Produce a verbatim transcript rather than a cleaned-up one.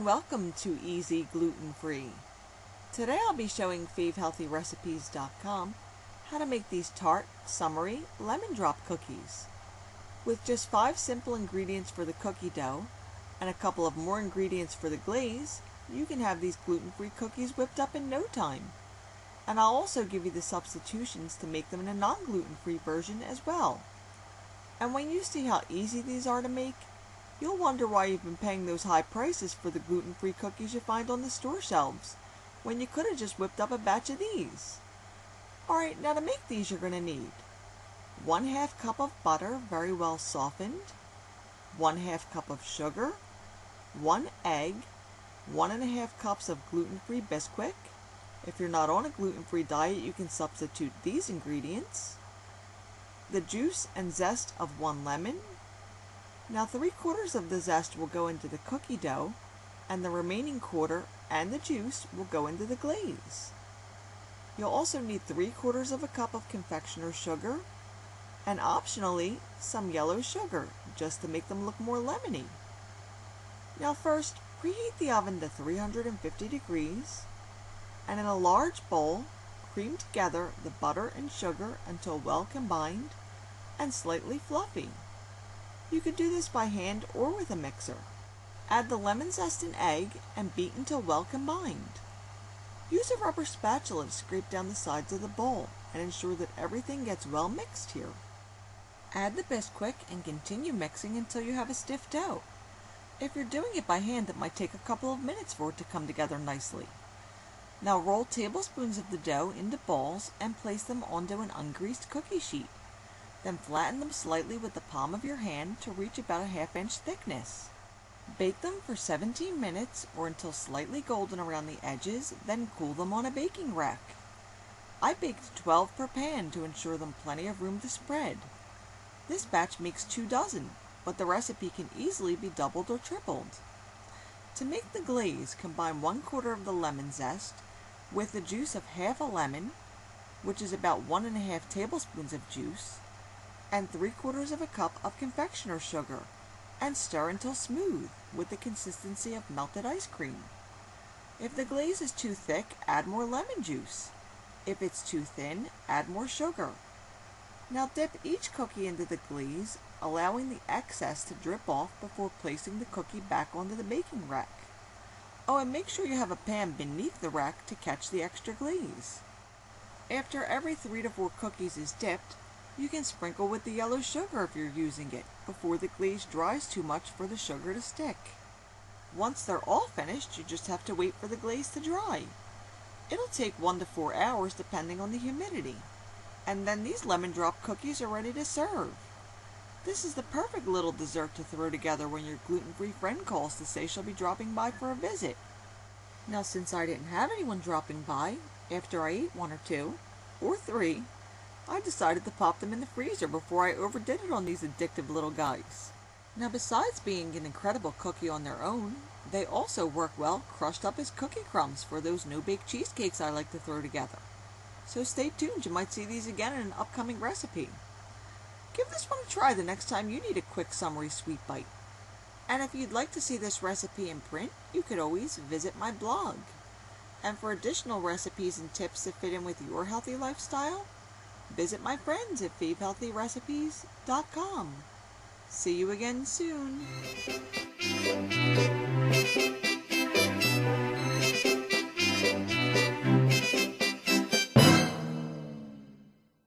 and welcome to Easy Gluten Free. Today I'll be showing Fave Healthy Recipes dot com how to make these tart, summery, lemon drop cookies. With just five simple ingredients for the cookie dough and a couple of more ingredients for the glaze, you can have these gluten-free cookies whipped up in no time. And I'll also give you the substitutions to make them in a non-gluten-free version as well. And when you see how easy these are to make, you'll wonder why you've been paying those high prices for the gluten-free cookies you find on the store shelves, when you could have just whipped up a batch of these. Alright, now to make these you're going to need one half cup of butter, very well softened, one half cup of sugar, one egg, one and a half cups of gluten-free Bisquick. If you're not on a gluten-free diet, you can substitute these ingredients, the juice and zest of one lemon. Now three quarters of the zest will go into the cookie dough, and the remaining quarter and the juice will go into the glaze. You'll also need three quarters of a cup of confectioner's sugar, and optionally some yellow sugar, just to make them look more lemony. Now first, preheat the oven to three hundred fifty degrees, and in a large bowl, cream together the butter and sugar until well combined and slightly fluffy. You could do this by hand or with a mixer. Add the lemon zest and egg and beat until well combined. Use a rubber spatula to scrape down the sides of the bowl and ensure that everything gets well mixed here. Add the Bisquick and continue mixing until you have a stiff dough. If you're doing it by hand, it might take a couple of minutes for it to come together nicely. Now roll tablespoons of the dough into balls and place them onto an ungreased cookie sheet. Then flatten them slightly with the palm of your hand to reach about a half inch thickness. Bake them for seventeen minutes or until slightly golden around the edges, then cool them on a baking rack. I baked twelve per pan to ensure them plenty of room to spread. This batch makes two dozen, but the recipe can easily be doubled or tripled. To make the glaze, combine one quarter of the lemon zest with the juice of half a lemon, which is about one and a half tablespoons of juice, and three quarters of a cup of confectioner's sugar, and stir until smooth with the consistency of melted ice cream. If the glaze is too thick, add more lemon juice. If it's too thin, add more sugar. Now dip each cookie into the glaze, allowing the excess to drip off before placing the cookie back onto the baking rack. Oh, and make sure you have a pan beneath the rack to catch the extra glaze. After every three to four cookies is dipped, you can sprinkle with the yellow sugar if you're using it, before the glaze dries too much for the sugar to stick. Once they're all finished, you just have to wait for the glaze to dry. It'll take one to four hours depending on the humidity. And then these lemon drop cookies are ready to serve. This is the perfect little dessert to throw together when your gluten-free friend calls to say she'll be dropping by for a visit. Now since I didn't have anyone dropping by, after I ate one or two, or three, I decided to pop them in the freezer before I overdid it on these addictive little guys. Now besides being an incredible cookie on their own, they also work well crushed up as cookie crumbs for those no-bake cheesecakes I like to throw together. So stay tuned, you might see these again in an upcoming recipe. Give this one a try the next time you need a quick summery sweet bite. And if you'd like to see this recipe in print, you could always visit my blog. And for additional recipes and tips that fit in with your healthy lifestyle, visit my friends at Fave Healthy Recipes dot com. See you again soon.